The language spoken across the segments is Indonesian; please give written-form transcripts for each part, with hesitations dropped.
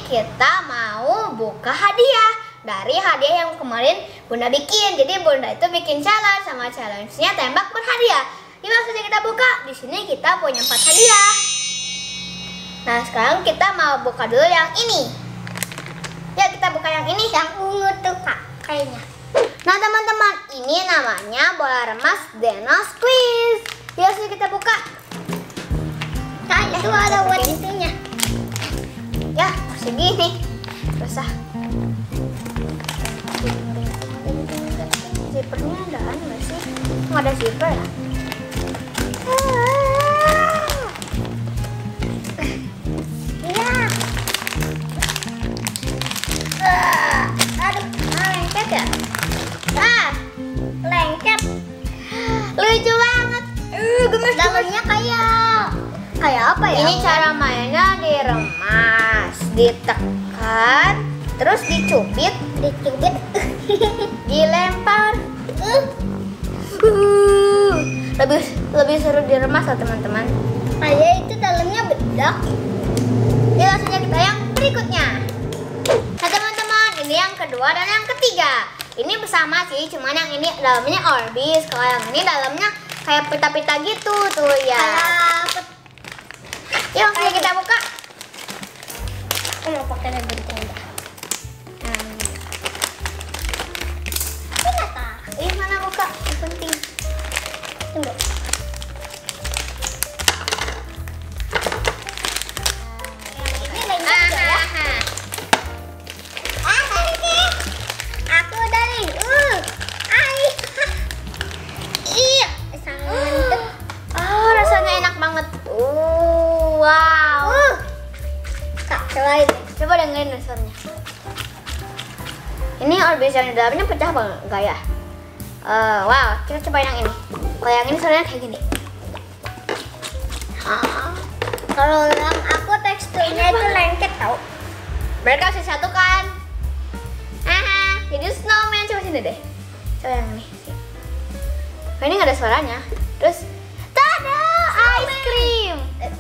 kita mau buka hadiah dari hadiah yang kemarin Bunda bikin. Jadi Bunda itu bikin challenge, sama challenge-nya tembak berhadiah. Yuk langsung aja kita buka. Di sini kita punya 4 hadiah. Nah sekarang kita mau buka dulu yang ini. Ya kita buka yang ini, yang ungu tuh Kak kayaknya. Nah teman-teman, ini namanya bola remas Dino Squeeze. Yuk langsung kita buka. Nah itu ada buat itunya. Ya segini. Susah. Zippernya ada nggak sih? Nggak ada zipper ya? Lengket ya? Lengket. Lucu banget. Gemes. Dalamnya kayak apa ya? Ini cara mainnya diremas, ditekan, terus dicubit, dilempar. Lebih seru diremas lah teman-teman. Kayak itu dalamnya bedak. Ya langsung aja kita yang berikutnya. Nah teman-teman, ini yang kedua dan yang ketiga. Ini bersama sih, cuman yang ini dalamnya Orbis. Kalau yang ini dalamnya kayak pita-pita gitu tuh ya. Yuk langsung aja kita buka. Aku mau pakai yang bentuknya. Ini mana buka? Yang penting. Tunggu. Aku dari rasanya enak banget. Wow. Kak, coba dengerin suaranya. Ini Orbis yang di dalamnya pecah banget enggak ya? Wow, kita coba yang ini. Kalau yang ini suaranya kayak gini. Kalau yang aku teksturnya itu lengket tau. Mereka harus disatukan. Jadi snowman. Coba sini deh. Coba yang ini. Oh, ini nggak ada suaranya. Terus, tada, ice cream.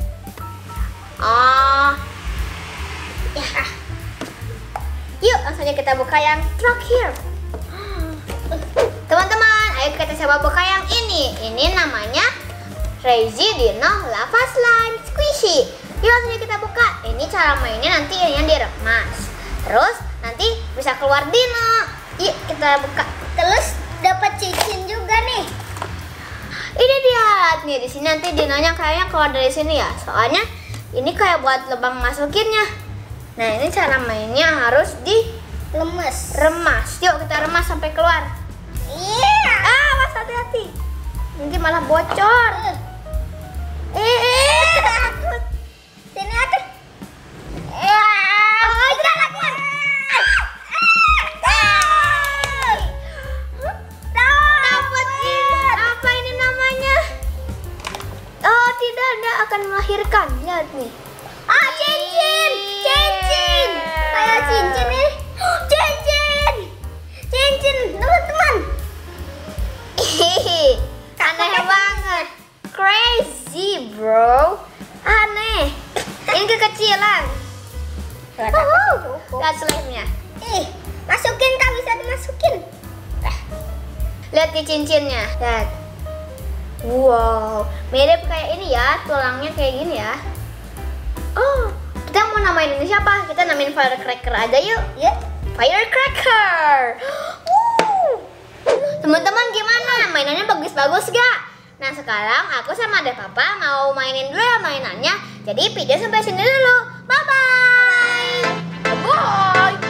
Ya. Yuk, langsung aja kita buka yang terakhir. Teman-teman, ayo kita coba buka yang ini. Ini namanya Crazy Dino Lava Slime Squishy. Yuk langsung aja kita buka. Ini cara mainnya nanti yang diremas. Terus nanti bisa keluar dino. Yuk kita buka. Terus dapat cincin juga nih. Ini dia. Nih di sini nanti dinonya kayaknya keluar dari sini ya. Soalnya ini kayak buat lubang masukinnya. Nah ini cara mainnya harus remas. Yuk kita remas sampai keluar. Iya. Awas hati-hati. Nanti malah bocor. Takut. Sini aku. Kita lagi. Dapat ini. Apa ini namanya? Oh tidak, dia akan melahirkan. Lihat nih. Cincin. Kayak cincin nih. Cincin, teman-teman. Aneh banget. Crazy, bro. Aneh. Ini kekecilan. Lihat slime-nya. Masukin Kak, bisa dimasukin. Lihat di cincinnya. Lihat. Wow, mirip kayak ini ya, tulangnya kayak gini ya. Oh, kita mau namain ini siapa? Kita namain Firecracker aja yuk. Ya, Firecracker. Teman-teman gimana? Mainannya bagus-bagus gak? Nah sekarang aku sama Ade Papa mau mainin dulu ya mainannya. Jadi video sampai sini dulu. Bye-bye. Bye-bye.